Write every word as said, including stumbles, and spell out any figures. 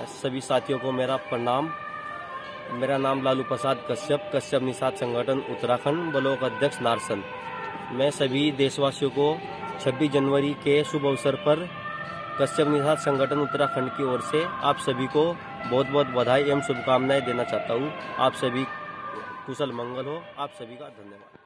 सभी साथियों को मेरा प्रणाम। मेरा नाम लालू प्रसाद कश्यप, कश्यप निषाद संगठन उत्तराखंड ब्लॉक अध्यक्ष नारसन। मैं सभी देशवासियों को छब्बीस जनवरी के शुभ अवसर पर कश्यप निषाद संगठन उत्तराखंड की ओर से आप सभी को बहुत बहुत बधाई एवं शुभकामनाएं देना चाहता हूं। आप सभी कुशल मंगल हो। आप सभी का धन्यवाद।